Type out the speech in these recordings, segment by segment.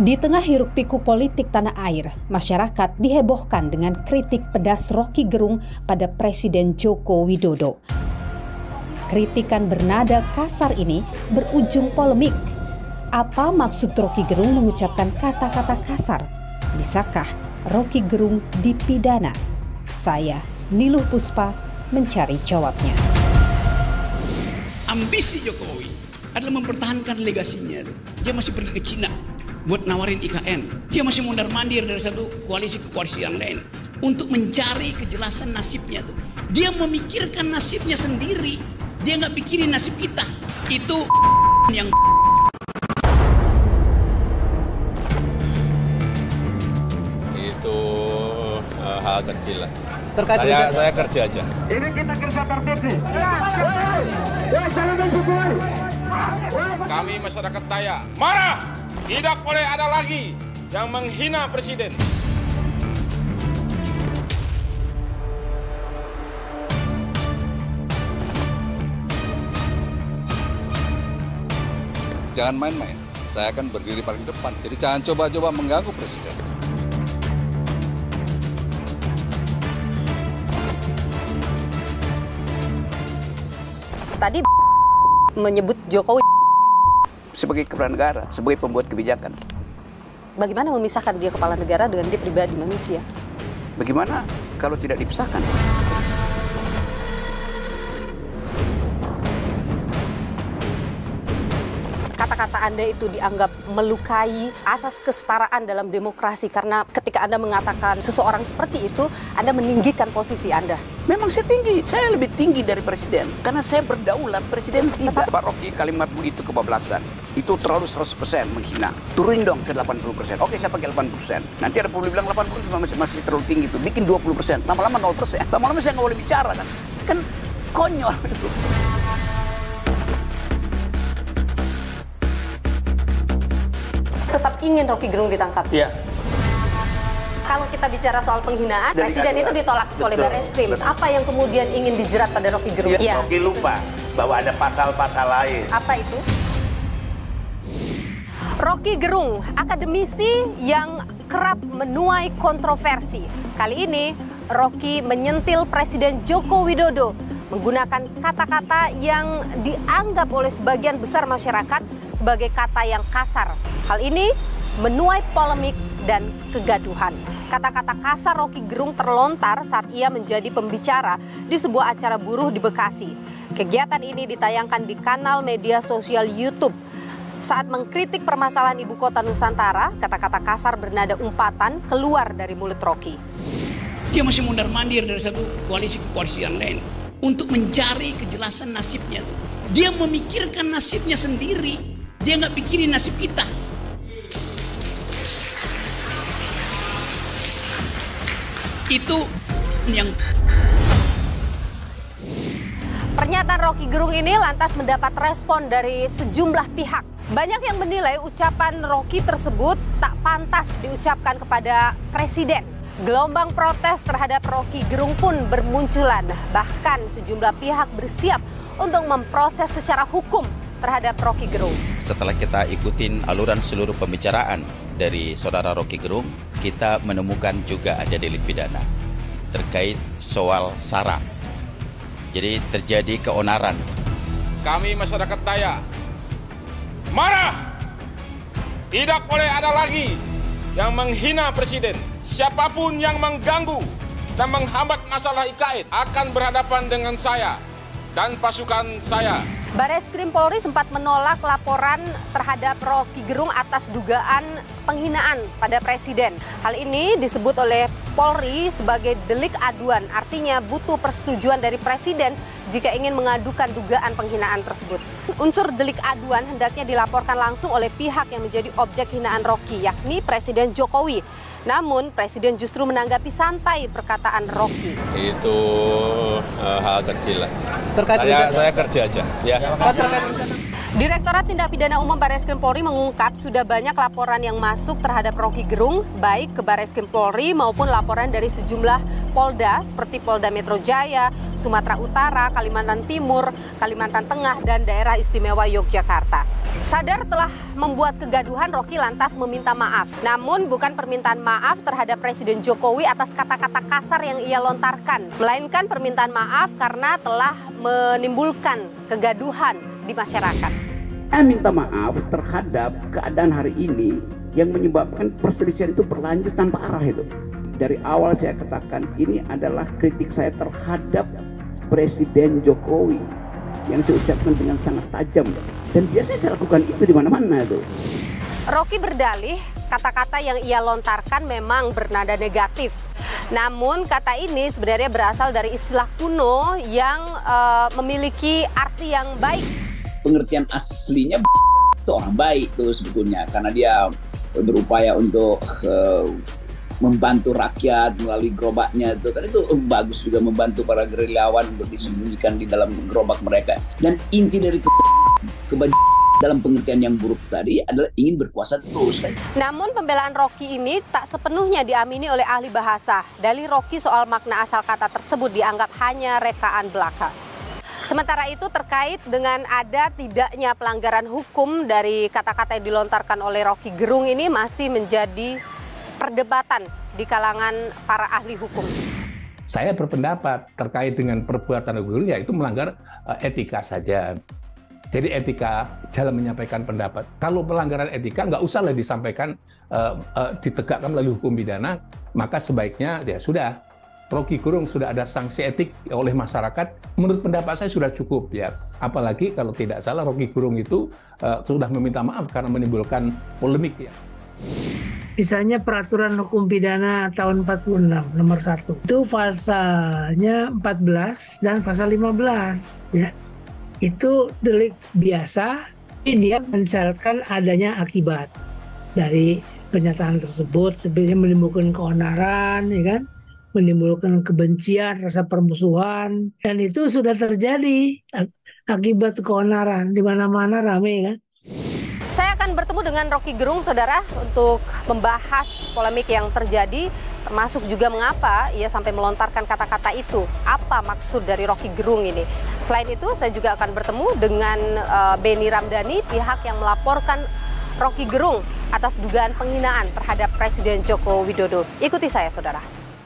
Di tengah hiruk-pikuk politik tanah air, masyarakat dihebohkan dengan kritik pedas Roky Gerung pada Presiden Joko Widodo. Kritikan bernada kasar ini berujung polemik. Apa maksud Roky Gerung mengucapkan kata-kata kasar? Bisakah Roky Gerung dipidana? Saya, Niluh Puspa, mencari jawabnya. Ambisi Jokowi adalah mempertahankan legasinya. Dia masih pergi ke Cina buat nawarin IKN. Dia masih mondar-mandir dari satu koalisi ke koalisi yang lain untuk mencari kejelasan nasibnya. Dia memikirkan nasibnya sendiri. Dia nggak pikirin nasib kita. Itu yang itu hal kecil lah. Terkait saya kerja aja. Ini kita kerja tertib. Kami masyarakat Dayak marah. Tidak boleh ada lagi yang menghina presiden. Jangan main-main. Saya akan berdiri paling depan. Jadi jangan coba-coba mengganggu presiden. Tadi menyebut Jokowi sebagai kepala negara, sebagai pembuat kebijakan. Bagaimana memisahkan dia kepala negara dengan dia pribadi manusia? Bagaimana kalau tidak dipisahkan? Kata-kata Anda itu dianggap melukai asas kesetaraan dalam demokrasi karena ketika Anda mengatakan seseorang seperti itu, Anda meninggikan posisi Anda. Memang saya tinggi, saya lebih tinggi dari presiden karena saya berdaulat, presiden tidak. Pak Roky, kalimat begitu kebablasan, itu terlalu 100% menghina. Turunin dong ke 80%. Oke, saya pakai 80%. Nanti ada publik bilang 80% masih terlalu tinggi itu. Bikin 20%, lama-lama 0%. Lama-lama saya nggak boleh bicara kan. Kan konyol itu. Tetap ingin Roky Gerung ditangkap? Iya. Kalau kita bicara soal penghinaan, presiden itu ditolak oleh Barreskrim. Apa yang kemudian ingin dijerat pada Roky Gerung? Ya. Roky lupa bahwa ada pasal-pasal lain. Apa itu? Roky Gerung, akademisi yang kerap menuai kontroversi. Kali ini, Roky menyentil Presiden Joko Widodo menggunakan kata-kata yang dianggap oleh sebagian besar masyarakat sebagai kata yang kasar. Hal ini menuai polemik dan kegaduhan. Kata-kata kasar Roky Gerung terlontar saat ia menjadi pembicara di sebuah acara buruh di Bekasi. Kegiatan ini ditayangkan di kanal media sosial YouTube. Saat mengkritik permasalahan ibu kota Nusantara, kata-kata kasar bernada umpatan keluar dari mulut Roky. Dia masih mondar-mandir dari satu koalisi ke koalisi yang lain untuk mencari kejelasan nasibnya. Dia memikirkan nasibnya sendiri. Dia nggak pikirin nasib kita. Itu yang Pernyataan Roky Gerung ini lantas mendapat respon dari sejumlah pihak. Banyak yang menilai ucapan Roky tersebut tak pantas diucapkan kepada presiden. Gelombang protes terhadap Roky Gerung pun bermunculan. Bahkan sejumlah pihak bersiap untuk memproses secara hukum terhadap Roky Gerung. Setelah kita ikutin aluran seluruh pembicaraan dari saudara Roky Gerung, kita menemukan juga ada delik pidana terkait soal SARA. Jadi terjadi keonaran. Kami masyarakat Dayak marah. Tidak boleh ada lagi yang menghina presiden. Siapapun yang mengganggu dan menghambat masalah IKN akan berhadapan dengan saya dan pasukan saya. Barreskrim Polri sempat menolak laporan terhadap Roky Gerung atas dugaan penghinaan pada presiden. Hal ini disebut oleh Polri sebagai delik aduan, artinya butuh persetujuan dari presiden jika ingin mengadukan dugaan penghinaan tersebut. Unsur delik aduan hendaknya dilaporkan langsung oleh pihak yang menjadi objek hinaan Roky, yakni Presiden Jokowi. Namun, Presiden justru menanggapi santai perkataan Roky. Itu hal kecil lah. Terkait saya kerja aja. Ya. Direktorat Tindak Pidana Umum Barreskrim Polri mengungkap sudah banyak laporan yang masuk terhadap Roky Gerung, baik ke Barreskrim Polri maupun laporan dari sejumlah Polda seperti Polda Metro Jaya, Sumatera Utara, Kalimantan Timur, Kalimantan Tengah, dan Daerah Istimewa Yogyakarta. Sadar telah membuat kegaduhan, Rocky lantas meminta maaf. Namun bukan permintaan maaf terhadap Presiden Jokowi atas kata-kata kasar yang ia lontarkan, melainkan permintaan maaf karena telah menimbulkan kegaduhan di masyarakat. Saya minta maaf terhadap keadaan hari ini yang menyebabkan perselisihan itu berlanjut tanpa arah itu. Dari awal saya katakan ini adalah kritik saya terhadap Presiden Jokowi yang saya ucapkan dengan sangat tajam. Dan biasanya saya lakukan itu di mana-mana tuh. Rocky berdalih kata-kata yang ia lontarkan memang bernada negatif. Namun kata ini sebenarnya berasal dari istilah kuno yang memiliki arti yang baik. Pengertian aslinya itu orang baik tuh sebetulnya. Karena dia berupaya untuk membantu rakyat melalui gerobaknya itu. Kan itu bagus juga membantu para gerilyawan untuk disembunyikan di dalam gerobak mereka. Dan inti dari dalam pengertian yang buruk tadi adalah ingin berkuasa terus. Namun pembelaan Rocky ini tak sepenuhnya diamini oleh ahli bahasa. Dalih Rocky soal makna asal kata tersebut dianggap hanya rekaan belaka. Sementara itu terkait dengan ada tidaknya pelanggaran hukum dari kata-kata yang dilontarkan oleh Rocky Gerung ini masih menjadi perdebatan di kalangan para ahli hukum. Saya berpendapat terkait dengan perbuatan Rocky Gerung yaitu melanggar etika saja. Jadi etika dalam menyampaikan pendapat. Kalau pelanggaran etika nggak usahlah disampaikan, ditegakkan melalui hukum pidana, maka sebaiknya ya sudah, Rocky Gerung sudah ada sanksi etik oleh masyarakat. Menurut pendapat saya sudah cukup ya. Apalagi kalau tidak salah Rocky Gerung itu sudah meminta maaf karena menimbulkan polemik ya. Misalnya peraturan hukum pidana tahun 46 nomor 1 itu pasalnya 14 dan pasal 15 ya. Itu delik biasa, dia mensyaratkan adanya akibat dari pernyataan tersebut, sebenarnya menimbulkan keonaran, ya kan, menimbulkan kebencian, rasa permusuhan, dan itu sudah terjadi akibat keonaran di mana-mana rame kan. Saya akan bertemu dengan Rocky Gerung, saudara, untuk membahas polemik yang terjadi, termasuk juga mengapa ia sampai melontarkan kata-kata itu. Apa maksud dari Rocky Gerung ini? Selain itu, saya juga akan bertemu dengan Beni Ramdhani, pihak yang melaporkan Rocky Gerung atas dugaan penghinaan terhadap Presiden Joko Widodo. Ikuti saya, saudara.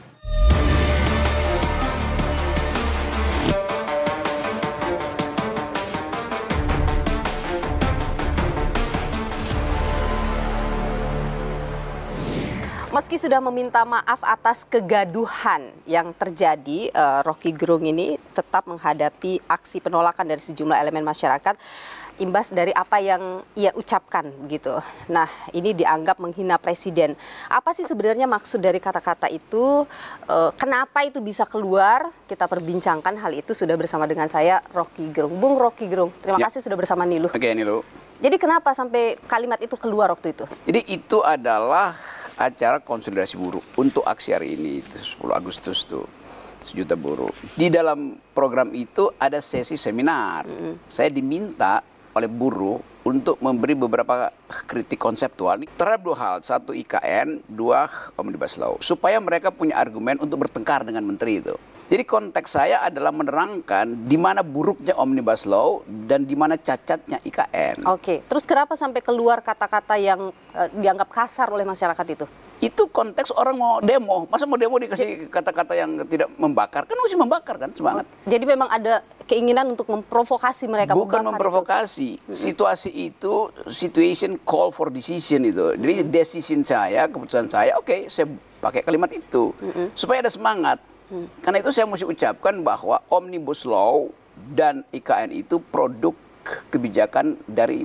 Meski sudah meminta maaf atas kegaduhan yang terjadi, Rocky Gerung ini tetap menghadapi aksi penolakan dari sejumlah elemen masyarakat imbas dari apa yang ia ucapkan begitu. Nah, ini dianggap menghina presiden. Apa sih sebenarnya maksud dari kata-kata itu? Kenapa itu bisa keluar? Kita perbincangkan hal itu sudah bersama dengan saya, Rocky Gerung. Bung Rocky Gerung, terima kasih sudah bersama Niluh. Oke, Niluh. Jadi kenapa sampai kalimat itu keluar waktu itu? Jadi itu adalah acara konsolidasi buruh untuk aksi hari ini, 10 Agustus tuh, 1 juta buruh. Di dalam program itu ada sesi seminar. Saya diminta oleh buruh untuk memberi beberapa kritik konseptual terhadap 2 hal. 1 IKN, 2 Omnibus Law. Supaya mereka punya argumen untuk bertengkar dengan menteri itu. Jadi konteks saya adalah menerangkan di mana buruknya Omnibus Law dan di mana cacatnya IKN. Oke, terus kenapa sampai keluar kata-kata yang dianggap kasar oleh masyarakat itu? Itu konteks orang mau demo. Masa mau demo dikasih kata-kata yang tidak membakar? Kan mesti membakar kan, semangat. Jadi memang ada keinginan untuk memprovokasi mereka. Bukan memprovokasi. Situasi itu, situation call for decision itu. Jadi decision saya, keputusan saya, oke, saya pakai kalimat itu. Supaya ada semangat. Karena itu saya mesti ucapkan bahwa Omnibus Law dan IKN itu produk kebijakan dari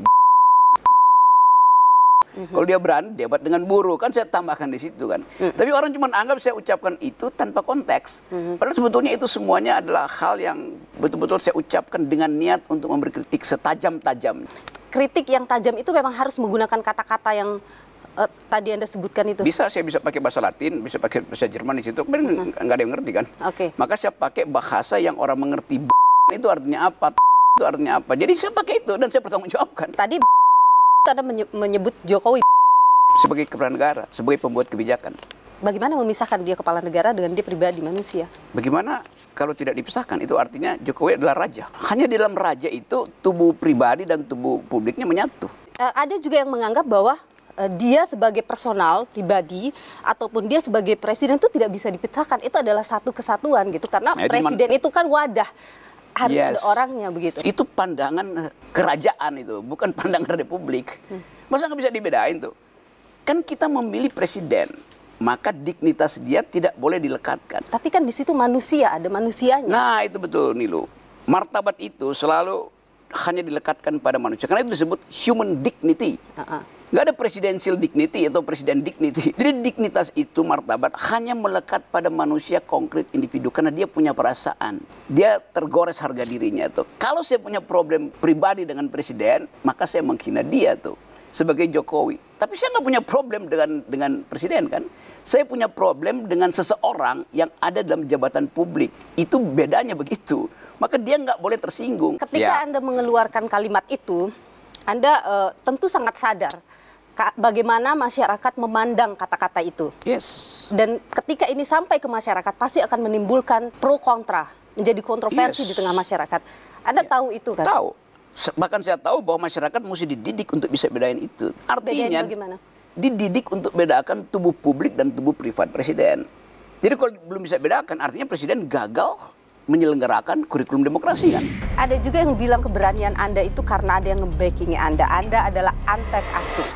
kalau dia berani debat dengan buruh, kan saya tambahkan di situ kan. Tapi orang cuma anggap saya ucapkan itu tanpa konteks. Padahal sebetulnya itu semuanya adalah hal yang betul-betul saya ucapkan dengan niat untuk memberi kritik setajam-tajam. Kritik yang tajam itu memang harus menggunakan kata-kata yang tadi Anda sebutkan itu? Bisa, saya bisa pakai bahasa Latin, bisa pakai bahasa Jerman di situ. Kemudian nggak ada yang ngerti kan. Maka saya pakai bahasa yang orang mengerti. Itu artinya apa? Itu artinya apa? Jadi saya pakai itu dan saya bertanggungjawabkan. Tadi Anda menyebut Jokowi sebagai kepala negara, sebagai pembuat kebijakan. Bagaimana memisahkan dia kepala negara dengan dia pribadi manusia? Bagaimana kalau tidak dipisahkan? Itu artinya Jokowi adalah raja. Hanya di dalam raja itu tubuh pribadi dan tubuh publiknya menyatu. Ada juga yang menganggap bahwa dia sebagai personal pribadi ataupun dia sebagai presiden itu tidak bisa dipecahkan. Itu adalah satu kesatuan gitu, karena presiden itu kan wadah, harus ada orangnya begitu. Itu pandangan kerajaan itu, bukan pandangan republik. Masa nggak bisa dibedain tuh? Kan kita memilih presiden, maka dignitas dia tidak boleh dilekatkan. Tapi kan di situ manusia, ada manusianya. Nah itu betul Nilu. Martabat itu selalu hanya dilekatkan pada manusia. Karena itu disebut human dignity. Nggak ada presidential dignity atau presiden dignity. Jadi dignitas itu, martabat, hanya melekat pada manusia konkret individu. Karena dia punya perasaan. Dia tergores harga dirinya tuh. Kalau saya punya problem pribadi dengan presiden, maka saya menghina dia tuh sebagai Jokowi. Tapi saya nggak punya problem dengan presiden kan. Saya punya problem dengan seseorang yang ada dalam jabatan publik. Itu bedanya begitu. Maka dia nggak boleh tersinggung. Ketika Anda mengeluarkan kalimat itu, Anda tentu sangat sadar bagaimana masyarakat memandang kata-kata itu. Yes. Dan ketika ini sampai ke masyarakat, pasti akan menimbulkan pro kontra, menjadi kontroversi di tengah masyarakat. Anda tahu itu kan? Tahu. Bahkan saya tahu bahwa masyarakat mesti dididik untuk bisa bedain itu. Artinya dididik untuk bedakan tubuh publik dan tubuh privat presiden. Jadi kalau belum bisa bedakan, artinya presiden gagal menyelenggarakan kurikulum demokrasi kan. Ada juga yang bilang keberanian Anda itu karena ada yang nge-backing Anda. Anda adalah antek asing.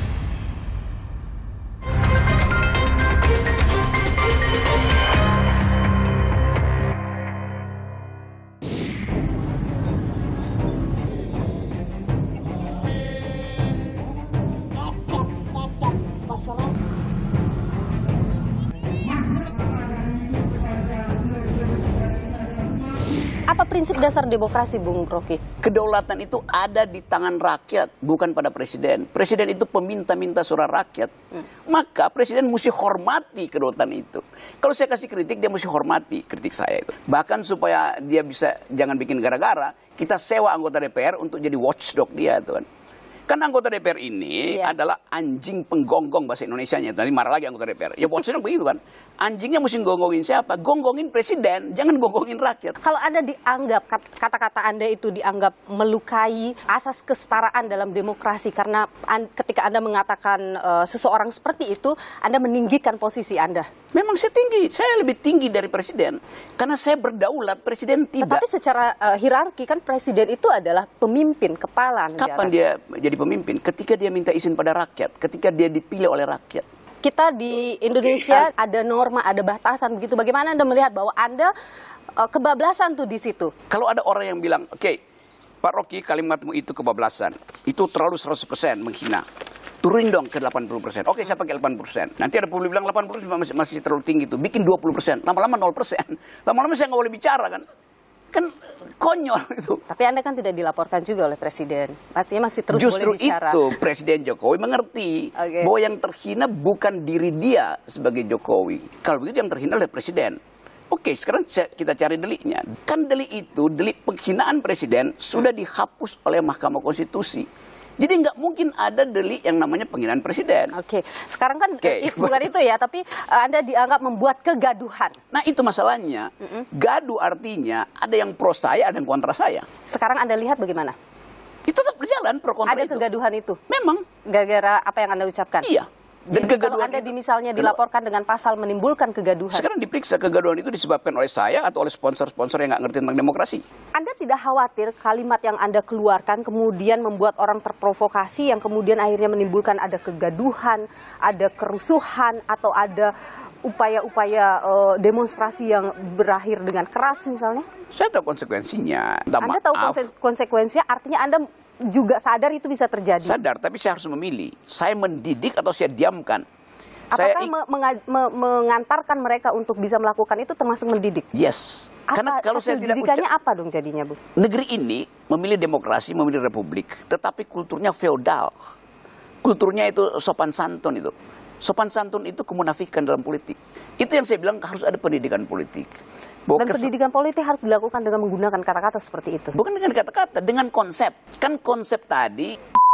Apa prinsip dasar demokrasi, Bung Rocky? Kedaulatan itu ada di tangan rakyat, bukan pada presiden. Presiden itu peminta-minta suara rakyat. Maka presiden mesti hormati kedaulatan itu. Kalau saya kasih kritik, dia mesti hormati kritik saya itu. Bahkan supaya dia bisa jangan bikin gara-gara, kita sewa anggota DPR untuk jadi watchdog dia itu kan. Kan anggota DPR ini adalah anjing penggonggong bahasa Indonesianya. Tadi marah lagi anggota DPR. Ya watchdog begitu kan. Anjingnya mesti gonggongin siapa? Gonggongin presiden, jangan gonggongin rakyat. Kalau Anda dianggap, kata-kata Anda itu dianggap melukai asas kesetaraan dalam demokrasi. Karena ketika Anda mengatakan seseorang seperti itu, Anda meninggikan posisi Anda. Memang saya tinggi, saya lebih tinggi dari presiden. Karena saya berdaulat, presiden tidak. Tetapi secara hierarki kan presiden itu adalah pemimpin, kepala negara. Kapan dia jadi pemimpin? Ketika dia minta izin pada rakyat, ketika dia dipilih oleh rakyat. Kita di Indonesia ada norma, ada batasan begitu. Bagaimana Anda melihat bahwa Anda kebablasan tuh di situ? Kalau ada orang yang bilang, oke, Pak Rocky, kalimatmu itu kebablasan. Itu terlalu 100% menghina. Turunin dong ke 80%. Oke, saya pakai 80%. Nanti ada publik bilang 80% masih terlalu tinggi itu. Bikin 20%. Lama-lama 0%. Lama-lama saya nggak boleh bicara kan. Kan konyol itu. Tapi Anda kan tidak dilaporkan juga oleh presiden. Pastinya masih terus Justru boleh bicara. Justru itu Presiden Jokowi mengerti bahwa yang terhina bukan diri dia sebagai Jokowi. Kalau begitu yang terhina adalah presiden. Oke, sekarang kita cari deliknya. Kan delik itu, delik penghinaan presiden sudah dihapus oleh Mahkamah Konstitusi. Jadi nggak mungkin ada delik yang namanya penghinaan presiden. Oke, sekarang kan bukan itu ya, tapi Anda dianggap membuat kegaduhan. Nah itu masalahnya, gaduh artinya ada yang pro saya, ada yang kontra saya. Sekarang Anda lihat bagaimana? Itu tetap berjalan pro kontra itu. Ada kegaduhan itu? Memang. Gara-gara apa yang Anda ucapkan? Iya. Dan jadi kalau Anda misalnya dilaporkan dengan pasal menimbulkan kegaduhan. Sekarang diperiksa kegaduhan itu disebabkan oleh saya atau oleh sponsor-sponsor yang nggak ngerti tentang demokrasi. Anda tidak khawatir kalimat yang Anda keluarkan kemudian membuat orang terprovokasi yang kemudian akhirnya menimbulkan ada kegaduhan, ada kerusuhan, atau ada upaya-upaya demonstrasi yang berakhir dengan keras misalnya? Saya tahu konsekuensinya. Anda tahu konsekuensinya, artinya Anda juga sadar itu bisa terjadi. Sadar, tapi saya harus memilih. Saya mendidik atau saya diamkan. Apakah mengantarkan mereka untuk bisa melakukan itu termasuk mendidik? Yes. Karena kalau saya tidak didikannya apa dong jadinya, Bu? Negeri ini memilih demokrasi, memilih republik, tetapi kulturnya feodal. Kulturnya itu sopan santun itu. Sopan santun itu kemunafikan dalam politik. Itu yang saya bilang harus ada pendidikan politik. Dan pendidikan politik harus dilakukan dengan menggunakan kata-kata seperti itu. Bukan dengan kata-kata, dengan konsep. Kan konsep tadi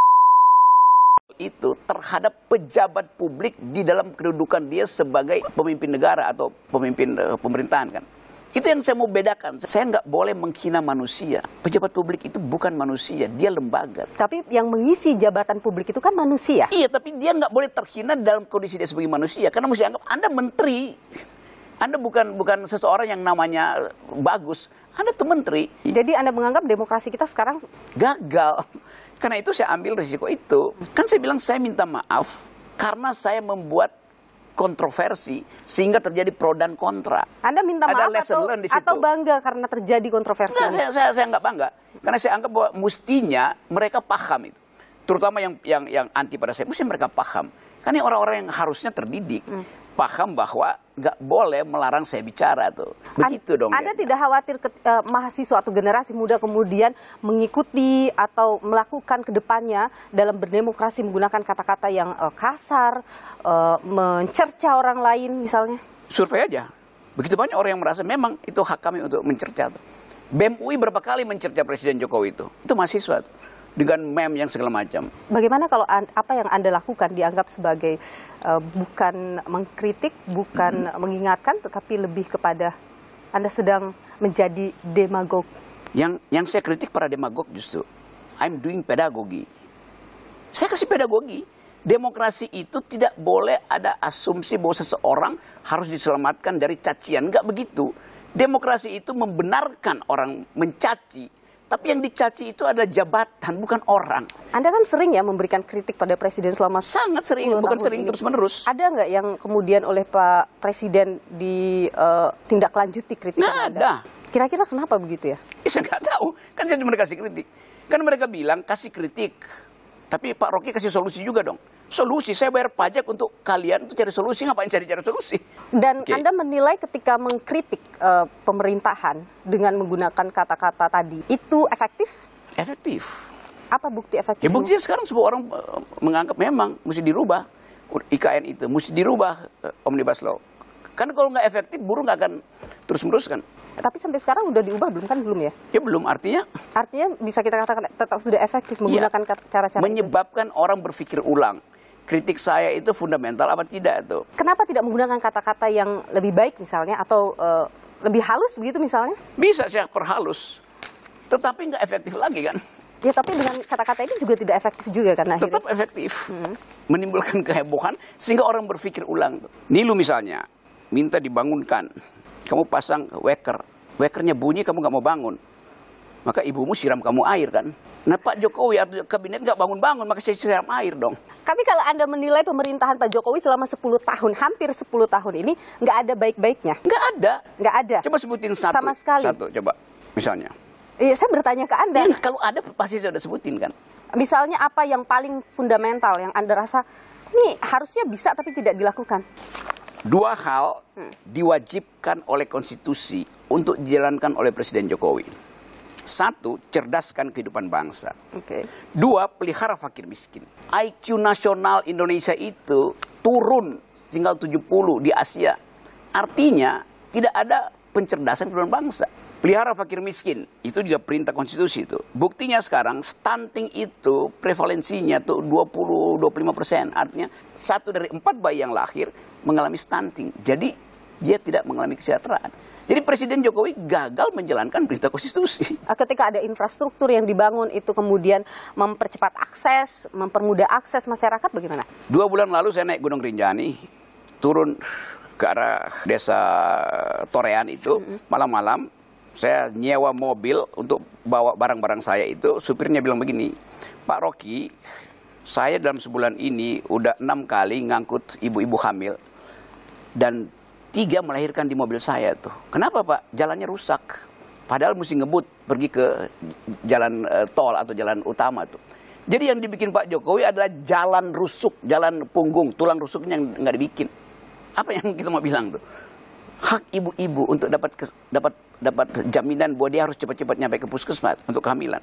itu terhadap pejabat publik di dalam kedudukan dia sebagai pemimpin negara atau pemimpin pemerintahan kan. Itu yang saya mau bedakan. Saya nggak boleh menghina manusia. Pejabat publik itu bukan manusia, dia lembaga. Tapi yang mengisi jabatan publik itu kan manusia. Iya, tapi dia nggak boleh terhina dalam kondisi dia sebagai manusia. Karena mesti anggap Anda menteri. Anda bukan seseorang yang namanya bagus. Anda tuh menteri. Jadi Anda menganggap demokrasi kita sekarang gagal. Karena itu saya ambil risiko itu. Kan saya bilang saya minta maaf karena saya membuat kontroversi sehingga terjadi pro dan kontra. Anda minta maaf atau bangga karena terjadi kontroversi? Enggak, saya nggak bangga. Karena saya anggap bahwa mestinya mereka paham itu. Terutama yang anti pada saya, mesti mereka paham. Karena orang-orang yang harusnya terdidik. Paham bahwa nggak boleh melarang saya bicara tuh. Begitu dong. Anda tidak khawatir mahasiswa atau generasi muda kemudian mengikuti atau melakukan kedepannya dalam berdemokrasi menggunakan kata-kata yang kasar, mencerca orang lain misalnya? Survei aja. Begitu banyak orang yang merasa memang itu hak kami untuk mencerca. BEM UI berapa kali mencerca Presiden Jokowi itu? Itu mahasiswa tuh. Dengan meme yang segala macam. Bagaimana kalau apa yang Anda lakukan dianggap sebagai bukan mengkritik, bukan mengingatkan, tetapi lebih kepada Anda sedang menjadi demagog? Yang saya kritik para demagog justru, I'm doing pedagogi. Saya kasih pedagogi. Demokrasi itu tidak boleh ada asumsi bahwa seseorang harus diselamatkan dari cacian. Enggak begitu. Demokrasi itu membenarkan orang mencaci. Tapi yang dicaci itu adalah jabatan, bukan orang. Anda kan sering ya memberikan kritik pada Presiden selama sangat sering, bukan sering, terus-menerus. Ada nggak yang kemudian oleh Pak Presiden ditindaklanjuti kritikan Anda? Ada. Kira-kira kenapa begitu ya? Saya nggak tahu, kan saya cuma kasih kritik. Kan mereka bilang kasih kritik, tapi Pak Rocky kasih solusi juga dong. Solusi, saya bayar pajak untuk kalian untuk cari solusi, ngapain cari solusi? Dan Anda menilai ketika mengkritik pemerintahan dengan menggunakan kata-kata tadi, itu efektif? Efektif. Apa bukti efektif? Ya buktinya sekarang semua orang menganggap memang mesti dirubah IKN itu, mesti dirubah Omnibus Law. Karena kalau nggak efektif, buruh nggak akan terus-menerus kan. Tapi sampai sekarang udah diubah belum kan? Belum ya? Ya belum, artinya bisa kita katakan tetap sudah efektif menggunakan cara-cara menyebabkan orang berpikir ulang. Kritik saya itu fundamental apa tidak itu? Kenapa tidak menggunakan kata-kata yang lebih baik misalnya atau lebih halus begitu misalnya? Bisa saya perhalus, tetapi nggak efektif lagi kan? Ya tapi dengan kata-kata ini juga tidak efektif juga kan akhirnya? Tetap efektif, menimbulkan kehebohan sehingga orang berpikir ulang. Nilu misalnya, minta dibangunkan, kamu pasang wakernya bunyi kamu nggak mau bangun, maka ibumu siram kamu air kan? Nah Pak Jokowi atau kabinet nggak bangun-bangun, maka saya siram air dong. Tapi kalau Anda menilai pemerintahan Pak Jokowi selama 10 tahun, hampir 10 tahun ini, nggak ada baik-baiknya? Nggak ada. Nggak ada? Coba sebutin satu. Sama sekali? Satu, coba. Misalnya. Iya, saya bertanya ke Anda. Ya, kalau ada pasti saya udah sebutin kan. Misalnya apa yang paling fundamental, yang Anda rasa, ini harusnya bisa tapi tidak dilakukan? Dua hal diwajibkan oleh konstitusi untuk dijalankan oleh Presiden Jokowi. Satu, cerdaskan kehidupan bangsa. Dua, pelihara fakir miskin. IQ nasional Indonesia itu turun tinggal 70 di Asia. Artinya tidak ada pencerdasan kehidupan bangsa. Pelihara fakir miskin, itu juga perintah konstitusi itu. Buktinya sekarang stunting itu prevalensinya tuh 20-25%. Artinya 1 dari 4 bayi yang lahir mengalami stunting. Jadi dia tidak mengalami kesejahteraan. Jadi Presiden Jokowi gagal menjalankan perintah konstitusi. Ketika ada infrastruktur yang dibangun itu kemudian mempercepat akses, mempermudah akses masyarakat, bagaimana? 2 bulan lalu saya naik Gunung Rinjani, turun ke arah desa Torean itu, malam-malam saya nyewa mobil untuk bawa barang-barang saya itu. Supirnya bilang begini, Pak Rocky, saya dalam sebulan ini udah 6 kali ngangkut ibu-ibu hamil dan 3 melahirkan di mobil saya tuh. Kenapa Pak? Jalannya rusak. Padahal mesti ngebut pergi ke jalan tol atau jalan utama tuh. Jadi yang dibikin Pak Jokowi adalah jalan rusuk, jalan punggung, tulang rusuknya yang nggak dibikin. Apa yang kita mau bilang tuh? Hak ibu-ibu untuk dapat jaminan bahwa dia harus cepat-cepat nyampe ke puskesmas untuk kehamilan.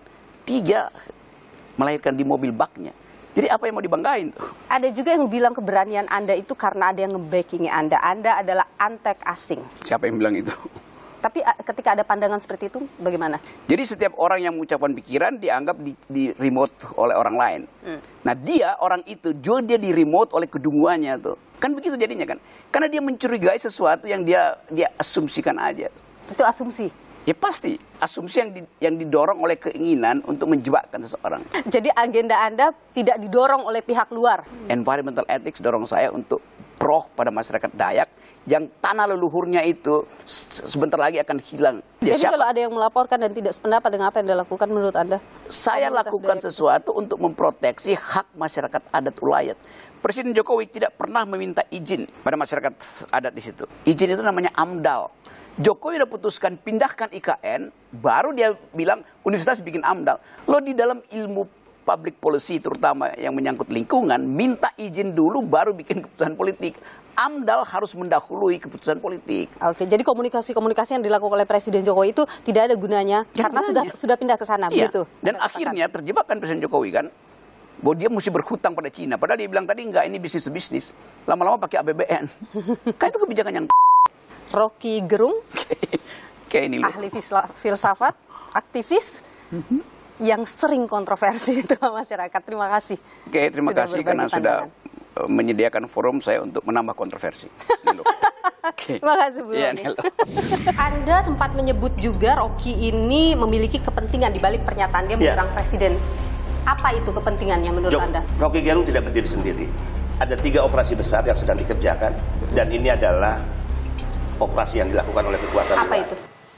3 melahirkan di mobil baknya. Jadi apa yang mau dibanggain tuh? Ada juga yang bilang keberanian Anda itu karena ada yang nge-backing Anda. Anda adalah antek asing. Siapa yang bilang itu? Tapi ketika ada pandangan seperti itu, bagaimana? Jadi setiap orang yang mengucapkan pikiran dianggap di remote oleh orang lain. Nah dia, orang itu, juga dia di remote oleh kedunguannya tuh. Kan begitu jadinya kan? Karena dia mencurigai sesuatu yang dia asumsikan aja. Itu asumsi. Ya pasti, asumsi yang didorong oleh keinginan untuk menjebakkan seseorang. Jadi agenda Anda tidak didorong oleh pihak luar? Environmental ethics dorong saya untuk pro pada masyarakat Dayak yang tanah leluhurnya itu sebentar lagi akan hilang. Jadi kalau ada yang melaporkan dan tidak sependapat dengan apa yang dilakukan menurut Anda? Saya lakukan sesuatu untuk memproteksi hak masyarakat adat ulayat. Presiden Jokowi tidak pernah meminta izin pada masyarakat adat di situ. Izin itu namanya AMDAL. Jokowi udah putuskan pindahkan IKN, baru dia bilang universitas bikin AMDAL. Lo di dalam ilmu public policy terutama yang menyangkut lingkungan, minta izin dulu baru bikin keputusan politik. AMDAL harus mendahului keputusan politik. Oke, jadi komunikasi-komunikasi yang dilakukan oleh Presiden Jokowi itu tidak ada gunanya karena sudah pindah ke sana, iya. begitu. Dan akhirnya terjebak kan Presiden Jokowi kan, bahwa dia mesti berhutang pada Cina. Padahal dia bilang tadi enggak, ini bisnis. Lama-lama pakai APBN. Kan itu kebijakan yang Rocky Gerung, ahli filsafat, aktivis, yang sering kontroversi di tengah masyarakat. Terima kasih. Oke, terima kasih karena sudah menyediakan forum saya untuk menambah kontroversi. Terima kasih Bu Roni. Anda sempat menyebut juga Rocky ini memiliki kepentingan di balik pernyataan dia menyerang Presiden. Apa itu kepentingannya menurut Anda? Rocky Gerung tidak berdiri sendiri. Ada 3 operasi besar yang sedang dikerjakan dan ini adalah operasi yang dilakukan oleh kekuatan luar. Apa itu?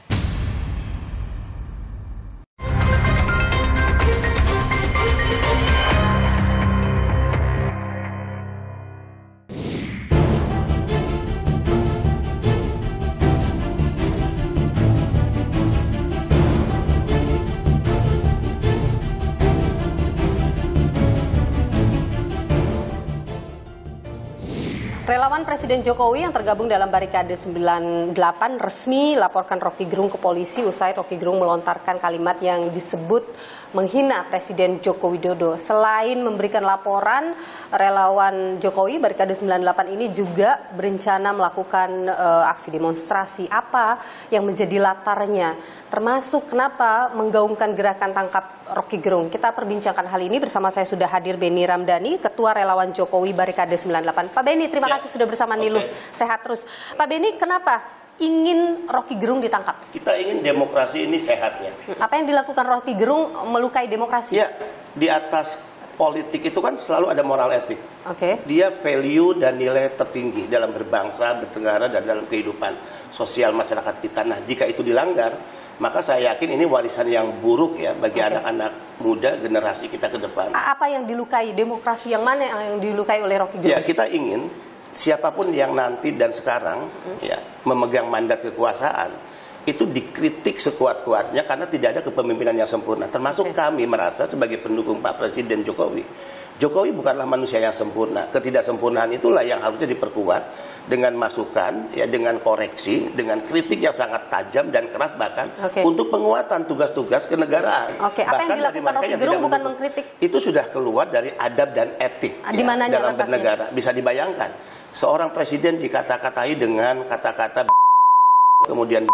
Relawan Presiden Jokowi yang tergabung dalam Barikade 98 resmi laporkan Rocky Gerung ke polisi usai Rocky Gerung melontarkan kalimat yang disebut menghina Presiden Joko Widodo. Selain memberikan laporan, relawan Jokowi Barikade 98 ini juga berencana melakukan aksi demonstrasi. Apa yang menjadi latarnya? Termasuk kenapa menggaungkan gerakan tangkap Rocky Gerung. Kita perbincangkan hal ini bersama saya sudah hadir Beni Ramdhani, Ketua Relawan Jokowi Barikade 98. Pak Beni, terima kasih sudah bersama Niluh. Sehat terus. Pak Beni, kenapa ingin Rocky Gerung ditangkap? Kita ingin demokrasi ini sehat ya. Apa yang dilakukan Rocky Gerung melukai demokrasi? Ya, di atas politik itu kan selalu ada moral etik. Oke. Dia value dan nilai tertinggi dalam berbangsa, bernegara, dan dalam kehidupan sosial masyarakat kita. Nah, jika itu dilanggar, maka saya yakin ini warisan yang buruk ya bagi anak-anak muda generasi kita ke depan. Apa yang dilukai? Demokrasi yang mana yang dilukai oleh Rocky Gerung? Ya, kita ingin siapapun yang nanti dan sekarang ya memegang mandat kekuasaan itu dikritik sekuat-kuatnya karena tidak ada kepemimpinan yang sempurna. Termasuk kami merasa sebagai pendukung Pak Presiden Jokowi. Jokowi bukanlah manusia yang sempurna. Ketidaksempurnaan itulah yang harusnya diperkuat dengan masukan, ya, dengan koreksi, dengan kritik yang sangat tajam dan keras bahkan untuk penguatan tugas-tugas kenegaraan. Apa yang dilakukan Rocky Gerung bukan mengkritik? Itu sudah keluar dari adab dan etik ya, dalam bernegara. Bisa dibayangkan, seorang presiden dikata-katai dengan kata-kata kemudian.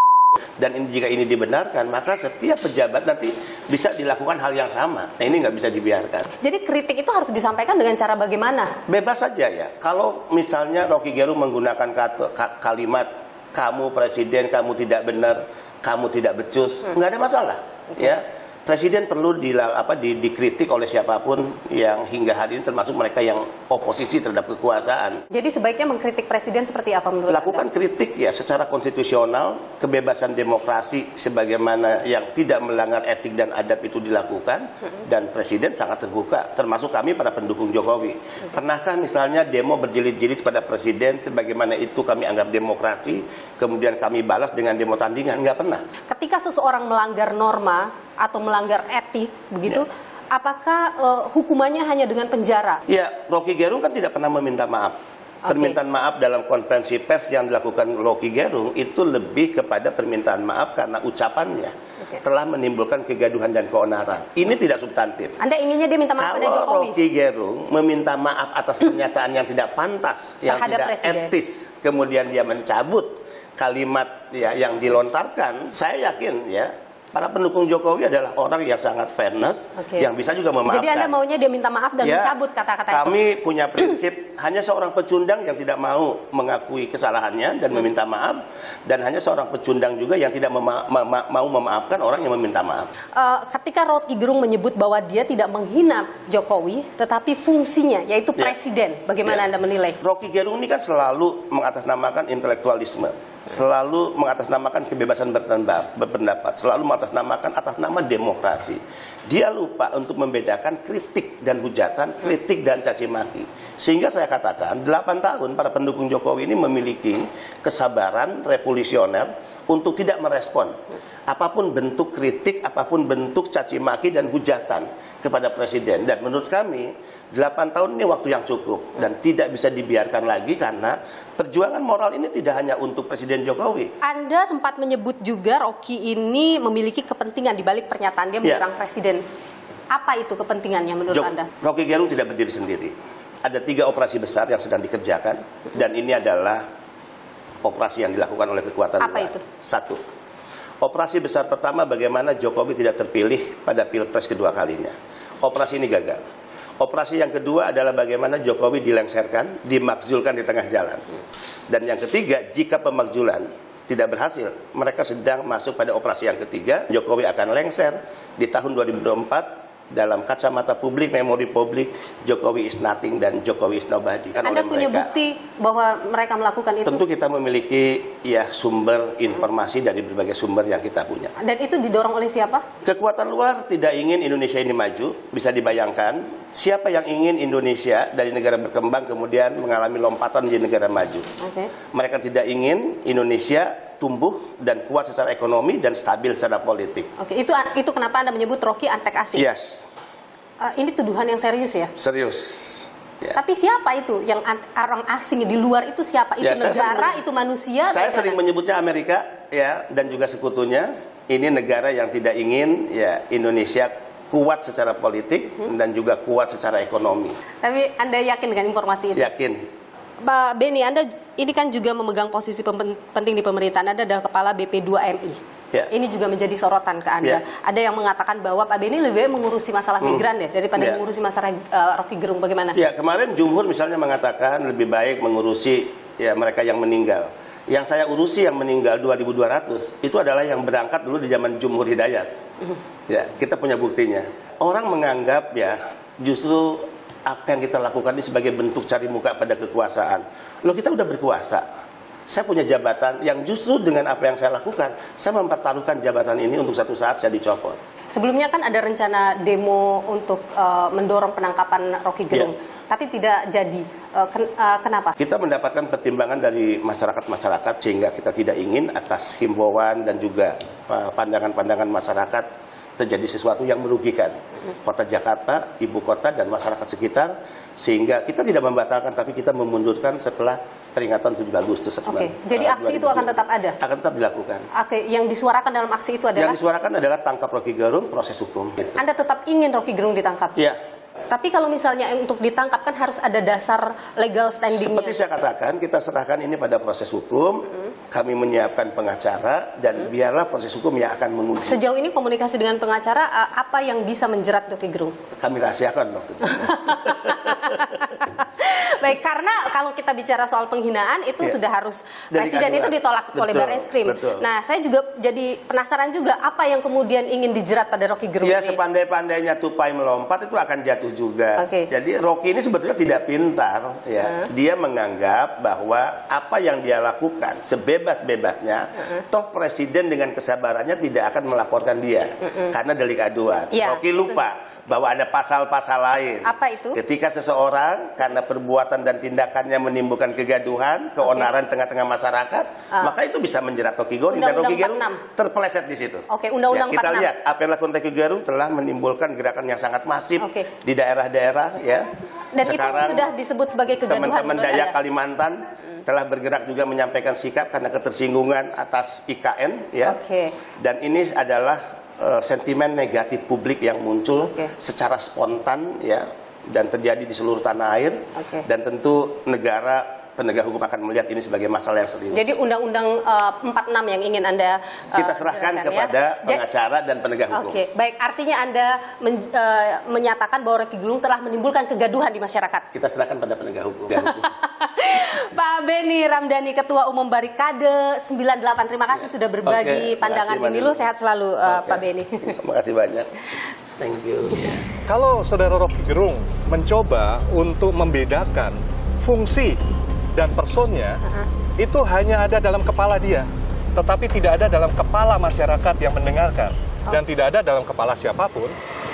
Dan jika ini dibenarkan, maka setiap pejabat nanti bisa dilakukan hal yang sama. Nah, ini nggak bisa dibiarkan. Jadi kritik itu harus disampaikan dengan cara bagaimana? Bebas saja ya. Kalau misalnya Rocky Gerung menggunakan kalimat kamu presiden, kamu tidak benar, kamu tidak becus, nggak ada masalah. Ya, presiden perlu dikritik oleh siapapun yang hingga hari ini, termasuk mereka yang oposisi terhadap kekuasaan. Jadi sebaiknya mengkritik presiden seperti apa menurut Lakukan Anda? kritik ya secara konstitusional, kebebasan demokrasi sebagaimana yang tidak melanggar etik dan adab itu dilakukan, dan presiden sangat terbuka, termasuk kami para pendukung Jokowi. Pernahkah misalnya demo berjilid-jilid pada presiden sebagaimana itu kami anggap demokrasi, kemudian kami balas dengan demo tandingan? Nggak pernah. Ketika seseorang melanggar norma atau melanggar etik, begitu, apakah hukumannya hanya dengan penjara? Ya, Rocky Gerung kan tidak pernah meminta maaf. Permintaan maaf dalam konferensi pers yang dilakukan Rocky Gerung itu lebih kepada permintaan maaf karena ucapannya telah menimbulkan kegaduhan dan keonaran. Ini tidak substantif. Anda inginnya dia minta maaf pada Jokowi? Kalau Rocky Gerung meminta maaf atas pernyataan yang tidak pantas, yang tidak etis, kemudian dia mencabut kalimat ya yang dilontarkan, saya yakin ya Para pendukung Jokowi adalah orang yang sangat fairness, yang bisa juga memaafkan. Jadi Anda maunya dia minta maaf dan mencabut kata-kata itu? Kami punya prinsip, hanya seorang pecundang yang tidak mau mengakui kesalahannya dan meminta maaf, dan hanya seorang pecundang juga yang tidak mau memaafkan orang yang meminta maaf. Ketika Rocky Gerung menyebut bahwa dia tidak menghina Jokowi, tetapi fungsinya yaitu presiden, bagaimana Anda menilai? Rocky Gerung ini kan selalu mengatasnamakan intelektualisme, selalu mengatasnamakan kebebasan berpendapat, selalu mengatasnamakan atas nama demokrasi. Dia lupa untuk membedakan kritik dan hujatan, kritik dan caci maki. Sehingga saya katakan 8 tahun para pendukung Jokowi ini memiliki kesabaran revolusioner untuk tidak merespon apapun bentuk kritik, apapun bentuk caci maki dan hujatan kepada presiden. Dan menurut kami 8 tahun ini waktu yang cukup dan tidak bisa dibiarkan lagi, karena perjuangan moral ini tidak hanya untuk Presiden Jokowi. Anda sempat menyebut juga Rocky ini memiliki kepentingan di balik pernyataan dia menyerang presiden. Apa itu kepentingannya menurut Anda? Rocky Gerung tidak berdiri sendiri. Ada 3 operasi besar yang sedang dikerjakan, dan ini adalah operasi yang dilakukan oleh kekuatan luar. Apa itu? 1. Operasi besar pertama, bagaimana Jokowi tidak terpilih pada Pilpres kedua kalinya. Operasi ini gagal. Operasi yang kedua adalah bagaimana Jokowi dilengsarkan, dimakzulkan di tengah jalan. Dan yang ketiga, jika pemakzulan tidak berhasil, mereka sedang masuk pada operasi yang ketiga. Jokowi akan lengser di tahun 2024. Dalam kacamata publik, memori publik, Jokowi is nothing dan Jokowi is nobody. Anda punya bukti bahwa mereka melakukan itu? Tentu kita memiliki sumber informasi dari berbagai sumber yang kita punya. Dan itu didorong oleh siapa? Kekuatan luar tidak ingin Indonesia ini maju. Bisa dibayangkan siapa yang ingin Indonesia dari negara berkembang kemudian mengalami lompatan menjadi negara maju. Mereka tidak ingin Indonesia tumbuh dan kuat secara ekonomi dan stabil secara politik. Itu kenapa Anda menyebut Rocky antek asing? Yes. Ini tuduhan yang serius ya? Serius. Tapi siapa itu yang orang asing di luar itu siapa? Itu negara, itu manusia? Saya sering menyebutnya Amerika dan juga sekutunya. Ini negara yang tidak ingin Indonesia kuat secara politik dan juga kuat secara ekonomi. Tapi Anda yakin dengan informasi itu? Yakin. Pak Beni, Anda ini kan juga memegang posisi penting di pemerintahan. Anda adalah Kepala BP2MI. Ini juga menjadi sorotan ke Anda. Ada yang mengatakan bahwa Pak Beni lebih baik mengurusi masalah migran daripada mengurusi masalah Rocky Gerung. Bagaimana? Kemarin Jumhur misalnya mengatakan lebih baik mengurusi mereka yang meninggal. Yang saya urusi yang meninggal 2.200 itu adalah yang berangkat dulu di zaman Jumhur Hidayat. Kita punya buktinya. Orang menganggap justru apa yang kita lakukan ini sebagai bentuk cari muka pada kekuasaan. Loh, kita udah berkuasa. Saya punya jabatan yang justru dengan apa yang saya lakukan, saya mempertaruhkan jabatan ini untuk satu saat saya dicopot. Sebelumnya kan ada rencana demo untuk mendorong penangkapan Rocky Gerung, tapi tidak jadi. Kenapa? Kita mendapatkan pertimbangan dari masyarakat-masyarakat sehingga kita tidak ingin atas himbauan dan juga pandangan-pandangan masyarakat terjadi sesuatu yang merugikan kota Jakarta, ibu kota, dan masyarakat sekitar, sehingga kita tidak membatalkan, tapi kita memundurkan setelah peringatan 7 Agustus. Jadi aksi itu akan tetap ada? Akan tetap dilakukan. Yang disuarakan dalam aksi itu adalah? Yang disuarakan adalah tangkap Rocky Gerung, proses hukum. Anda tetap ingin Rocky Gerung ditangkap? Iya. Tapi kalau misalnya untuk ditangkap kan harus ada dasar legal standingnya. Seperti saya katakan, kita serahkan ini pada proses hukum. Kami menyiapkan pengacara dan biarlah proses hukum yang akan menguji. Sejauh ini komunikasi dengan pengacara, apa yang bisa menjerat Rocky Gerung? Kami rahasiakan waktu itu. Baik, karena kalau kita bicara soal penghinaan itu sudah harus presiden itu ditolak oleh Barreskrim. Nah, saya juga jadi penasaran juga apa yang kemudian ingin dijerat pada Rocky Gerung ini. Sepandai-pandainya tupai melompat itu akan jatuh juga. Jadi Rocky ini sebetulnya tidak pintar, Dia menganggap bahwa apa yang dia lakukan sebebas-bebasnya, toh presiden dengan kesabarannya tidak akan melaporkan dia karena delik aduan. Rocky lupa bahwa ada pasal-pasal lain. Apa itu? Ketika seseorang karena perbuatan dan tindakannya menimbulkan kegaduhan, keonaran tengah-tengah masyarakat, maka itu bisa menjerat Rocky Gerung, dan Rocky Gerung terpeleset di situ. Undang-Undang 46. Kita lihat apa yang dilakukan Rocky Gerung telah menimbulkan gerakan yang sangat masif di daerah-daerah, Dan sekarang, itu sudah disebut sebagai kegaduhan. Teman-teman Dayak Kalimantan telah bergerak juga menyampaikan sikap karena ketersinggungan atas IKN, Dan ini adalah sentimen negatif publik yang muncul secara spontan, dan terjadi di seluruh tanah air. Dan tentu negara penegak hukum akan melihat ini sebagai masalah yang serius. Jadi Undang-Undang 46 yang ingin Anda kita serahkan kepada pengacara dan penegak hukum. Oke, baik. Artinya Anda menyatakan bahwa Rocky Gerung telah menimbulkan kegaduhan di masyarakat. Kita serahkan pada penegak hukum. Pak Benny Ramdhani, Ketua Umum Barikade 98. Terima kasih sudah berbagi pandangan ini. Lu sehat selalu, Pak Benny. Terima kasih banyak. Thank you. Kalau Saudara Rocky Gerung mencoba untuk membedakan fungsi dan personnya, itu hanya ada dalam kepala dia, tetapi tidak ada dalam kepala masyarakat yang mendengarkan, dan tidak ada dalam kepala siapapun.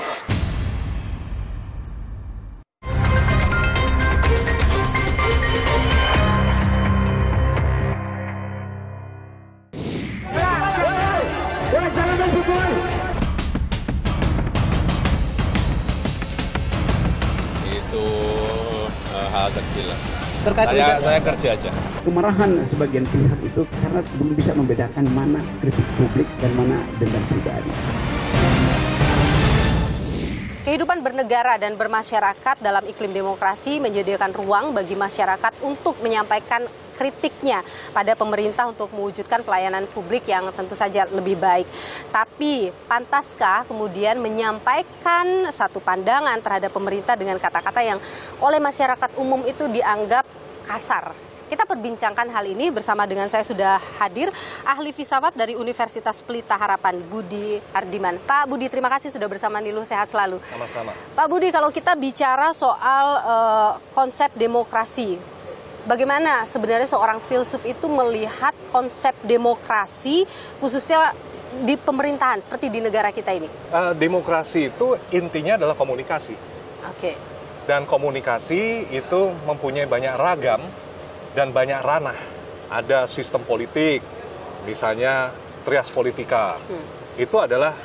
Itu hal kecil. Saya kerja aja. Kemarahan sebagian pihak itu karena belum bisa membedakan mana kritik publik dan mana dendam pribadi. Kehidupan bernegara dan bermasyarakat dalam iklim demokrasi menyediakan ruang bagi masyarakat untuk menyampaikan kritiknya pada pemerintah untuk mewujudkan pelayanan publik yang tentu saja lebih baik. Tapi pantaskah kemudian menyampaikan satu pandangan terhadap pemerintah dengan kata-kata yang oleh masyarakat umum itu dianggap kasar? Kita perbincangkan hal ini bersama dengan saya sudah hadir ahli filsafat dari Universitas Pelita Harapan, Budi Hardiman. Pak Budi, terima kasih sudah bersama Niluh, sehat selalu. Sama-sama. Pak Budi, kalau kita bicara soal konsep demokrasi, bagaimana sebenarnya seorang filsuf itu melihat konsep demokrasi khususnya di pemerintahan seperti di negara kita ini? Demokrasi itu intinya adalah komunikasi. Oke. Dan komunikasi itu mempunyai banyak ragam dan banyak ranah. Ada sistem politik, misalnya trias politika. Itu adalah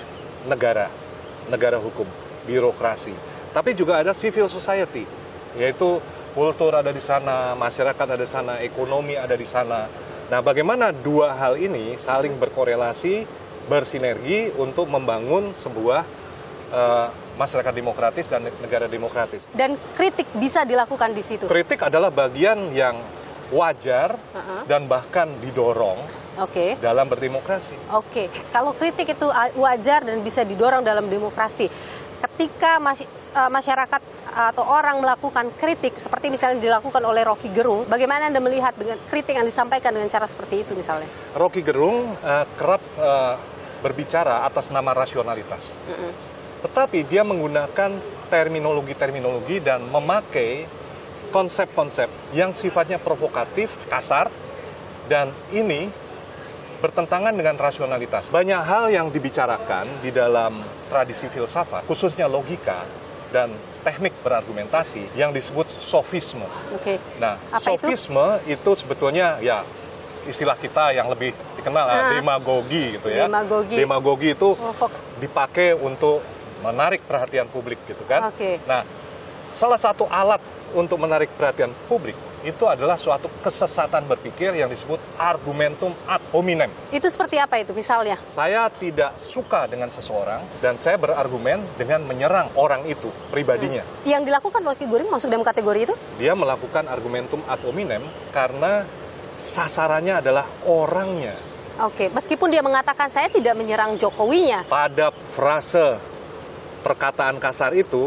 negara hukum, birokrasi. Tapi juga ada civil society, yaitu kultur ada di sana, masyarakat ada di sana, ekonomi ada di sana. Nah, bagaimana dua hal ini saling berkorelasi, bersinergi untuk membangun sebuah masyarakat demokratis dan negara demokratis. Dan kritik bisa dilakukan di situ? Kritik adalah bagian yang wajar dan bahkan didorong dalam berdemokrasi. Oke, kalau kritik itu wajar dan bisa didorong dalam demokrasi, ketika masyarakat atau orang melakukan kritik seperti misalnya dilakukan oleh Rocky Gerung, bagaimana Anda melihat dengan kritik yang disampaikan dengan cara seperti itu misalnya? Rocky Gerung kerap berbicara atas nama rasionalitas. Tetapi dia menggunakan terminologi-terminologi dan memakai konsep-konsep yang sifatnya provokatif, kasar, dan ini bertentangan dengan rasionalitas. Banyak hal yang dibicarakan di dalam tradisi filsafat, khususnya logika dan teknik berargumentasi yang disebut sofisme. Nah, sofisme itu sebetulnya ya istilah kita yang lebih dikenal demagogi gitu ya. Demagogi itu dipakai untuk menarik perhatian publik gitu kan. Nah, salah satu alat untuk menarik perhatian publik itu adalah suatu kesesatan berpikir yang disebut argumentum ad hominem. Itu seperti apa itu misalnya? Saya tidak suka dengan seseorang dan saya berargumen dengan menyerang orang itu, pribadinya. Yang dilakukan Rocky Gerung masuk dalam kategori itu? Dia melakukan argumentum ad hominem karena sasarannya adalah orangnya. Oke, meskipun dia mengatakan saya tidak menyerang Jokowinya. Pada frase perkataan kasar itu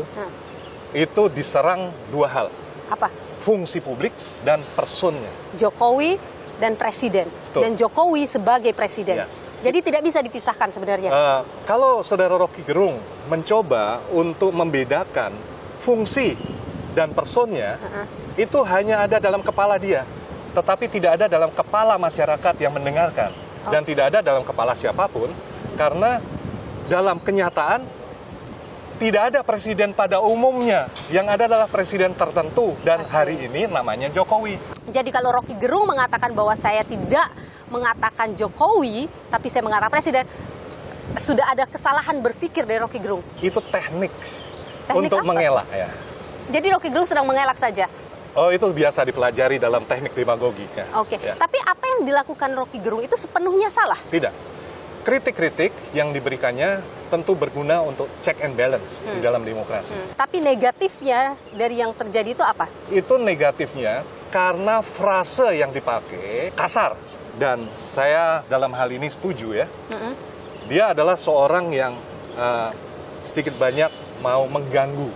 diserang dua hal. Apa? Fungsi publik dan personnya. Jokowi dan presiden. Betul. Dan Jokowi sebagai presiden. Jadi tidak bisa dipisahkan sebenarnya. Kalau Saudara Rocky Gerung mencoba untuk membedakan fungsi dan personnya, itu hanya ada dalam kepala dia. Tetapi tidak ada dalam kepala masyarakat yang mendengarkan. Dan tidak ada dalam kepala siapapun. Karena dalam kenyataan tidak ada presiden pada umumnya, yang ada adalah presiden tertentu dan hari ini namanya Jokowi. Jadi kalau Rocky Gerung mengatakan bahwa saya tidak mengatakan Jokowi, tapi saya mengatakan presiden, sudah ada kesalahan berpikir dari Rocky Gerung. Itu teknik untuk mengelak ya. Jadi Rocky Gerung sedang mengelak saja. Oh, itu biasa dipelajari dalam teknik demagogi. Ya. Tapi apa yang dilakukan Rocky Gerung itu sepenuhnya salah? Tidak. Kritik-kritik yang diberikannya tentu berguna untuk check and balance di dalam demokrasi. Tapi negatifnya dari yang terjadi itu apa? Itu negatifnya karena frase yang dipakai kasar. Dan saya dalam hal ini setuju ya. Dia adalah seorang yang sedikit banyak mau mengganggu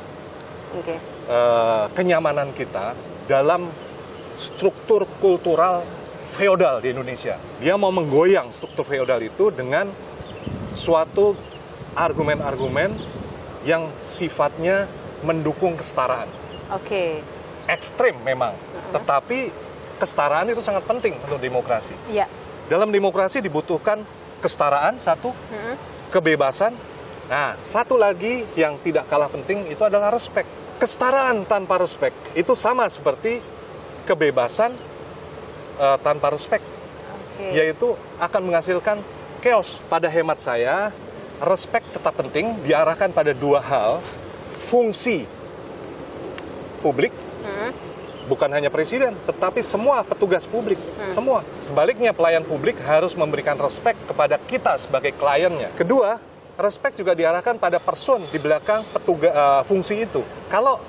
kenyamanan kita dalam struktur kultural feodal di Indonesia. Dia mau menggoyang struktur feodal itu dengan suatu argumen-argumen yang sifatnya mendukung kesetaraan. Ekstrim memang, tetapi kesetaraan itu sangat penting untuk demokrasi. Dalam demokrasi dibutuhkan kesetaraan, satu, kebebasan. Nah, satu lagi yang tidak kalah penting itu adalah respek. Kesetaraan tanpa respek itu sama seperti kebebasan tanpa respek, yaitu akan menghasilkan chaos. Pada hemat saya, respek tetap penting, diarahkan pada dua hal, fungsi publik, bukan hanya presiden, tetapi semua petugas publik, semua. Sebaliknya, pelayan publik harus memberikan respek kepada kita sebagai kliennya. Kedua, respek juga diarahkan pada person di belakang fungsi itu. Kalau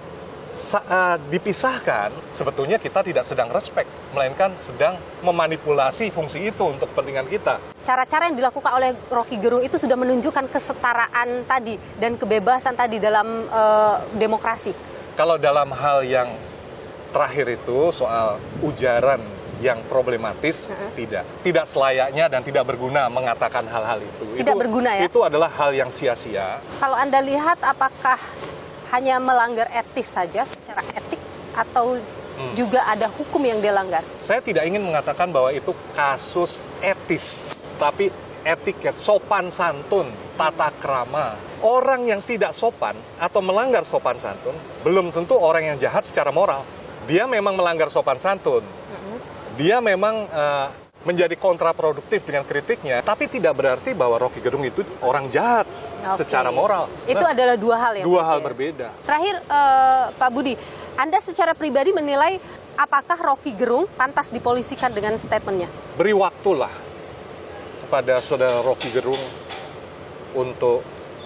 dipisahkan, sebetulnya kita tidak sedang respek, melainkan sedang memanipulasi fungsi itu untuk kepentingan kita. Cara-cara yang dilakukan oleh Rocky Gerung itu sudah menunjukkan kesetaraan tadi dan kebebasan tadi dalam demokrasi. Kalau dalam hal yang terakhir itu soal ujaran yang problematis, tidak selayaknya dan tidak berguna mengatakan hal-hal itu. Tidak berguna ya? Itu adalah hal yang sia-sia. Kalau Anda lihat, apakah hanya melanggar etis saja secara etik atau juga ada hukum yang dilanggar? Saya tidak ingin mengatakan bahwa itu kasus etis, tapi etiket, sopan santun, tata krama. Orang yang tidak sopan atau melanggar sopan santun belum tentu orang yang jahat secara moral. Dia memang melanggar sopan santun. Dia memang menjadi kontraproduktif dengan kritiknya, tapi tidak berarti bahwa Rocky Gerung itu orang jahat secara moral. Itu adalah dua hal yang berbeda. Terakhir, Pak Budi, Anda secara pribadi menilai apakah Rocky Gerung pantas dipolisikan dengan statementnya? Beri waktulah kepada saudara Rocky Gerung untuk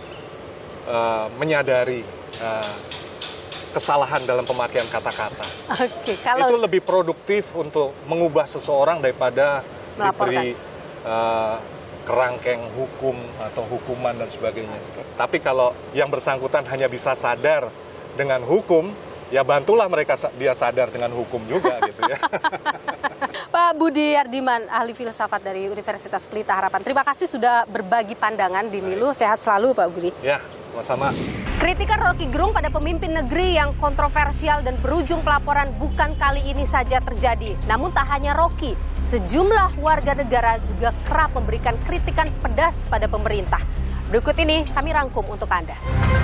menyadari kesalahan dalam pemakaian kata-kata. Itu lebih produktif untuk mengubah seseorang daripada diberi kerangkeng hukum atau hukuman dan sebagainya. Tapi kalau yang bersangkutan hanya bisa sadar dengan hukum, ya bantulah dia sadar dengan hukum juga gitu ya. Pak Budi Ardiman, ahli filsafat dari Universitas Pelita Harapan. Terima kasih sudah berbagi pandangan di Nilu. Sehat selalu Pak Budi. Ya, sama-sama. Kritikan Rocky Gerung pada pemimpin negeri yang kontroversial dan berujung pelaporan bukan kali ini saja terjadi. Namun tak hanya Rocky, sejumlah warga negara juga kerap memberikan kritikan pedas pada pemerintah. Berikut ini kami rangkum untuk Anda.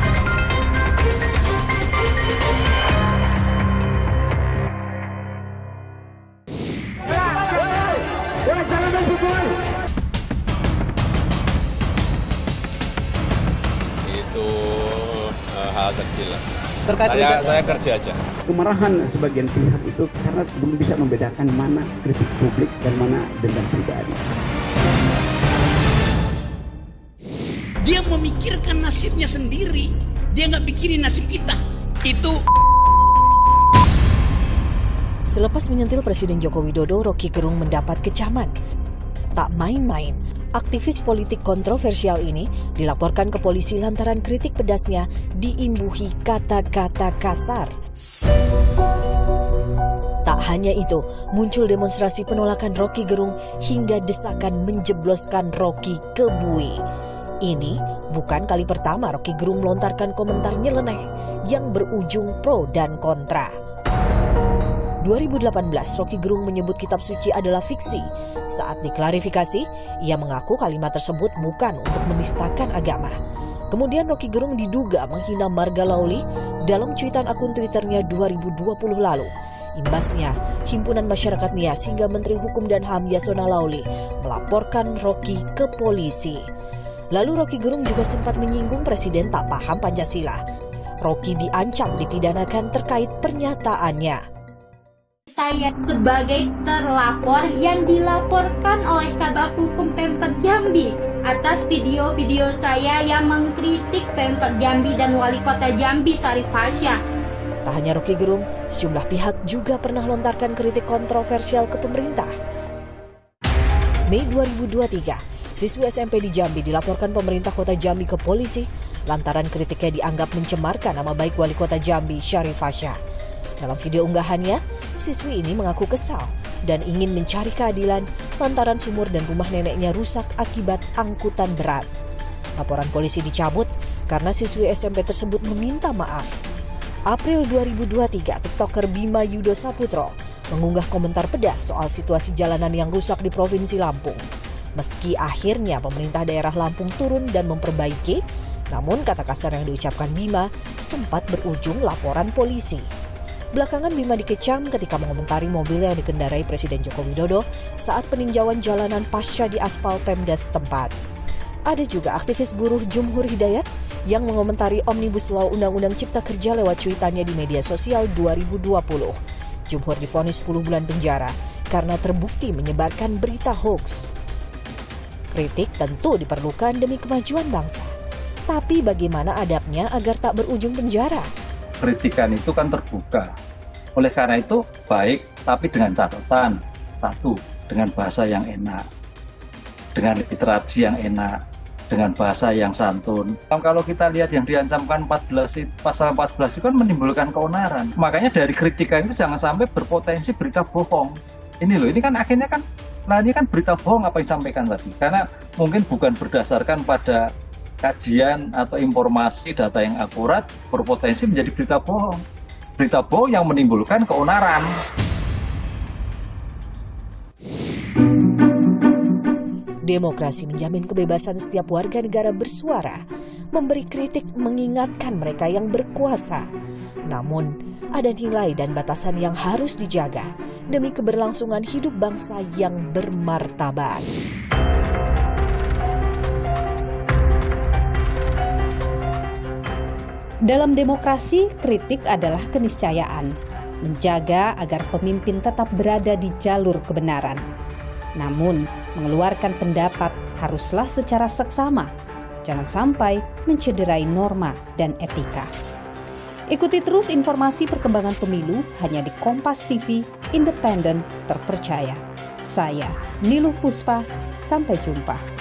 Itu hal kecil. Saya kerja aja. Kemarahan sebagian pihak itu karena belum bisa membedakan mana kritik publik dan mana dendam pribadi. Dia memikirkan nasibnya sendiri, dia nggak pikirin nasib kita. Itu. Selepas menyentil Presiden Joko Widodo, Rocky Gerung mendapat kecaman. Tak main-main, aktivis politik kontroversial ini dilaporkan ke polisi lantaran kritik pedasnya diimbuhi kata-kata kasar. Tak hanya itu, muncul demonstrasi penolakan Rocky Gerung hingga desakan menjebloskan Rocky ke bui. Ini bukan kali pertama Rocky Gerung melontarkan komentar nyeleneh yang berujung pro dan kontra. 2018, Rocky Gerung menyebut kitab suci adalah fiksi. Saat diklarifikasi, ia mengaku kalimat tersebut bukan untuk menistakan agama. Kemudian Rocky Gerung diduga menghina Marga Lauli dalam cuitan akun Twitternya 2020 lalu. Imbasnya, Himpunan Masyarakat Nias hingga Menteri Hukum dan HAM Yasona Lauli melaporkan Rocky ke polisi. Lalu Rocky Gerung juga sempat menyinggung presiden tak paham Pancasila. Rocky diancam dipidanakan terkait pernyataannya. Saya sebagai terlapor yang dilaporkan oleh Kabak Hukum Pemkot Jambi atas video-video saya yang mengkritik Pemkot Jambi dan Wali Kota Jambi Syarif Hasyah. Tak hanya Roky Gerung, sejumlah pihak juga pernah lontarkan kritik kontroversial ke pemerintah. Mei 2023, siswi SMP di Jambi dilaporkan pemerintah kota Jambi ke polisi lantaran kritiknya dianggap mencemarkan nama baik wali kota Jambi, Syarif Fasha. Dalam video unggahannya, siswi ini mengaku kesal dan ingin mencari keadilan lantaran sumur dan rumah neneknya rusak akibat angkutan berat. Laporan polisi dicabut karena siswi SMP tersebut meminta maaf. April 2023, TikToker Bima Yudo Saputro mengunggah komentar pedas soal situasi jalanan yang rusak di Provinsi Lampung. Meski akhirnya pemerintah daerah Lampung turun dan memperbaiki, namun kata kasar yang diucapkan Bima sempat berujung laporan polisi. Belakangan Bima dikecam ketika mengomentari mobil yang dikendarai Presiden Joko Widodo saat peninjauan jalanan pasca di aspal Pemda setempat. Ada juga aktivis buruh Jumhur Hidayat yang mengomentari Omnibus Law Undang-Undang Cipta Kerja lewat cuitannya di media sosial 2020. Jumhur divonis 10 bulan penjara karena terbukti menyebarkan berita hoax. Kritik tentu diperlukan demi kemajuan bangsa. Tapi bagaimana adabnya agar tak berujung penjara? Kritikan itu kan terbuka. Oleh karena itu baik, tapi dengan catatan. Satu, dengan bahasa yang enak. Dengan literasi yang enak. Dengan bahasa yang santun. Kalau kita lihat yang diancamkan pasal 14 itu kan menimbulkan keonaran. Makanya dari kritikan itu jangan sampai berpotensi berita bohong. Ini loh, ini kan akhirnya kan, nah ini kan berita bohong apa yang disampaikan tadi. Karena mungkin bukan berdasarkan pada kajian atau informasi data yang akurat, berpotensi menjadi berita bohong. Berita bohong yang menimbulkan keonaran. Demokrasi menjamin kebebasan setiap warga negara bersuara, memberi kritik, mengingatkan mereka yang berkuasa. Namun, ada nilai dan batasan yang harus dijaga demi keberlangsungan hidup bangsa yang bermartabat. Dalam demokrasi, kritik adalah keniscayaan, menjaga agar pemimpin tetap berada di jalur kebenaran. Namun, mengeluarkan pendapat haruslah secara seksama, jangan sampai mencederai norma dan etika. Ikuti terus informasi perkembangan pemilu hanya di Kompas TV, independen, terpercaya. Saya, Niluh Puspa, sampai jumpa.